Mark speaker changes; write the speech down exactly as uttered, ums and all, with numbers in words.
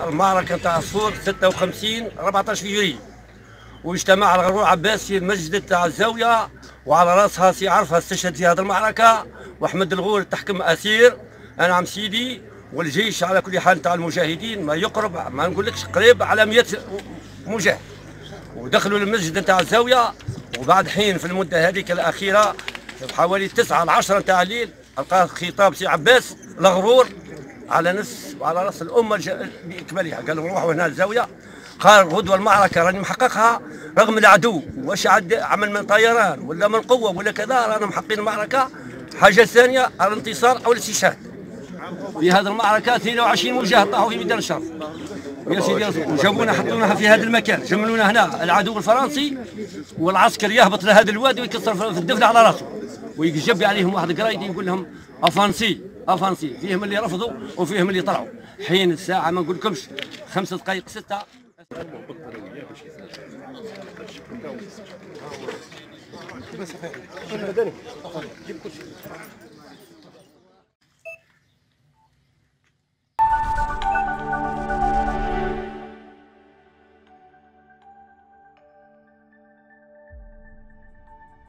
Speaker 1: المعركة تاع عصفور ستة وخمسين أربعطاش فيفري، واجتمع الغرور عباس في المسجد تاع الزاوية، وعلى راسها سي عرفة استشهد في هذه المعركة، واحمد الغول تحكم اسير. انا عم سيدي والجيش على كل حال تاع المجاهدين ما يقرب، ما نقولكش قريب على مئة مجاهد، ودخلوا المسجد تاع الزاوية. وبعد حين في المدة هذيك الأخيرة بحوالي تسعة لعشرة تاع الليل ألقى خطاب سي عباس الغرور على نص وعلى راس الأمة بإكملها، قال لهم روحوا هنا الزاوية، قال غدوة المعركة راني محققها رغم العدو، واش عد عمل من طيران ولا من قوة ولا كذا، رانا محققين المعركة. حاجة ثانية الانتصار أو الاستشهاد. في هذه المعركة اثنين وعشرين مجاهد طاحوا في ميدان الشرق يا سيدي، جابونا حطونا في هذا المكان، جملونا هنا العدو الفرنسي والعسكر يهبط لهذا الوادي ويكسر في الدفن على راسه، ويجب عليهم واحد قرايدي يقول لهم افانسي افانسي، فيهم اللي رفضوا وفيهم اللي طلعوا. حين الساعه ما نقولكمش خمسة دقائق ستة. بس